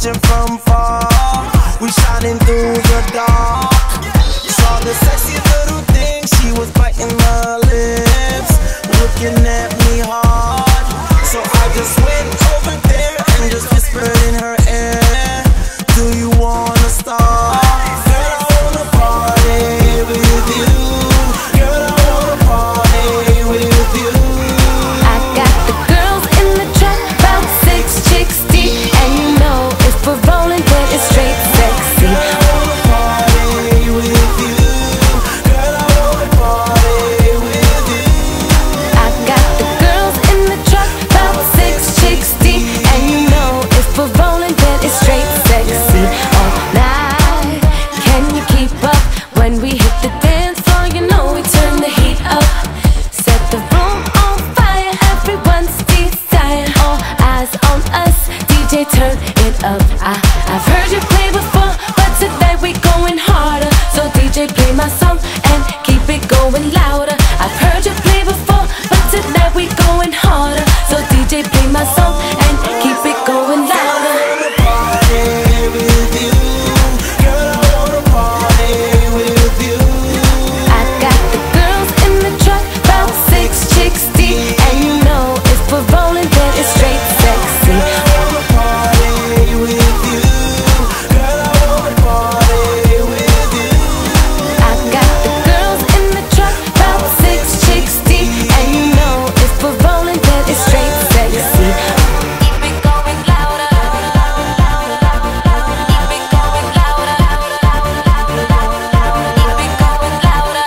watching from far. We shining through the dark. Saw the sexy little thing, she was biting my lips, looking at me hard. So I just went over there and just whispered in her ear, do you wanna start? Girl, I wanna party with you. Girl, I wanna party with you. I got the girls in the trap, about 6 chicks deep, and you know if we're rolling, then it's straight sexy. Girl, I wanna party with you. Girl, I wanna party with you. I got the girls in the trap, about 6 chicks deep, and you know if we're rolling, then it's straight sexy. All night, can you keep up? When we hit the dance floor, you know we turn the heat up. Set the room on fire, everyone's desire. All eyes on us, DJ turn it up. I've heard you play before, but today we going harder. So DJ play my song and keep it going louder. I've heard you play before, but today we going harder. So DJ play my song and keep it going louder. Party with you. Girl, I wanna party with you. I got the girls in the truck, about 6 chicks deep, and you know if we're rolling, then it's straight sexy. I wanna party with you. Girl, I wanna party with you. I got the girls in the truck, about 6 chicks deep, and you know if we're rolling, then it's straight sexy. Keep it going louder. Keep it going louder. Keep it going louder.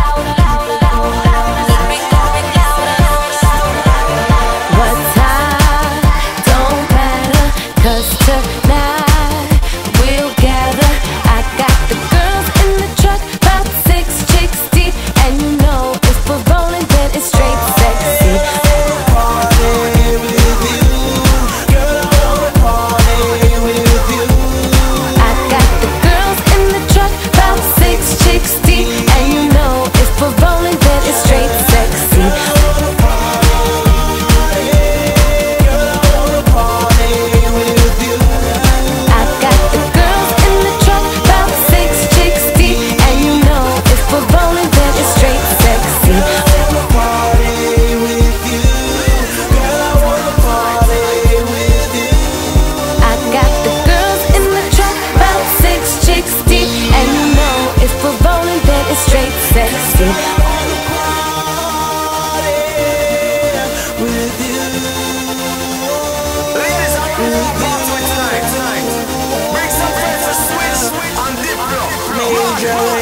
Keep it going louder. What's hot don't matter, 'cause tonight we'll gather. I got the girls in the truck, about 6 chicks deep, and you know if we're rolling, then it's straight sexy. Party with you. Girl, I wanna party with you. I got the girls in the truck, about 6 chicks deep, and you know if we're rolling, then it's straight sexy. I got the girls in the truck, about 6 chicks deep, and you know if we're rolling, then it's straight sexy. I got the girls in the truck, about 6 chicks deep, and you know if we're rolling, then it's straight sexy. Ladies, I'm ready to party tonight. Bring some friends to switch on Diplo. Major